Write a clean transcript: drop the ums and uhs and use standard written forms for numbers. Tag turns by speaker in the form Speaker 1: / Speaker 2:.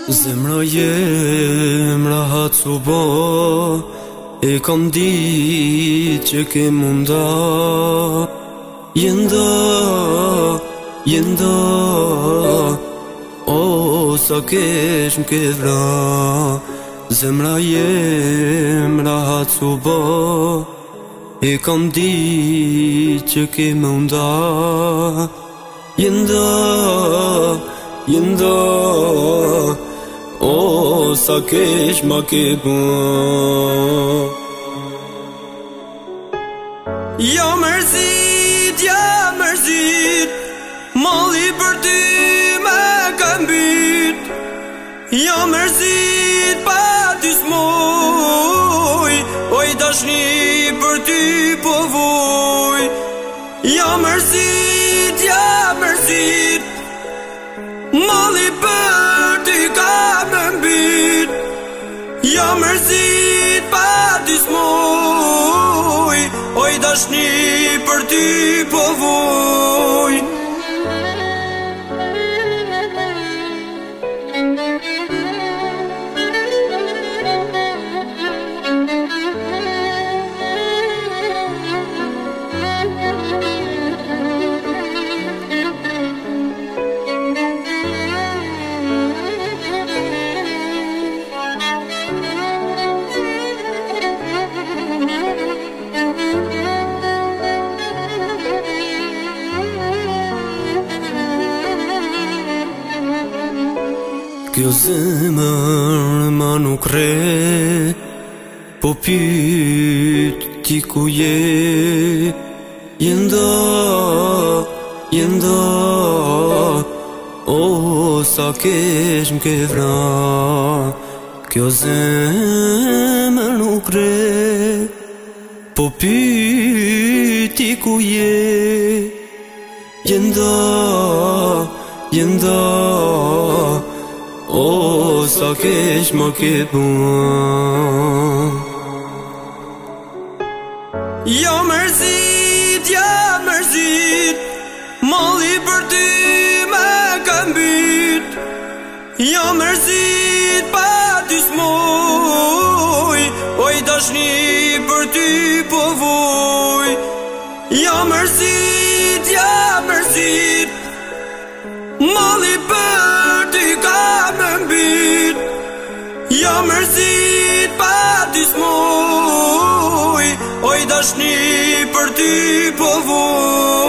Speaker 1: Zemra jem rahat su bo, e kam dit që ke munda. Jenda, o sa kesh m'ke vra. Zemra jem rahat su bo, e kam dit që ke munda. Jenda, o sa kesh ma ke bën. Ja mërzit, malli për ty me ka mbyt. Ja mërzit pa ty s'moj, oj dashni për ty po voj. Ja mërzit, malli për ty ka më mbyt. Ja mërzit pa ty s'moj, oj dashni për ty po voj. Kjo zemër ma nuk re, po pyet ti ku je. Jenda, o sa kesh m'ke vra. Kjo zemër nuk re, po pyet ti ku je. Jenda, o sa kesh ma ke bën. Ja mërzit, malli për ty me ka mbyt. Ja mërzit pa ty s'moj, oj dashni për ty po voj. Ja mërzit, malli për ty ka më mbyt. Ja mërzit pa ty s'moj, oj dashni për ty po voj.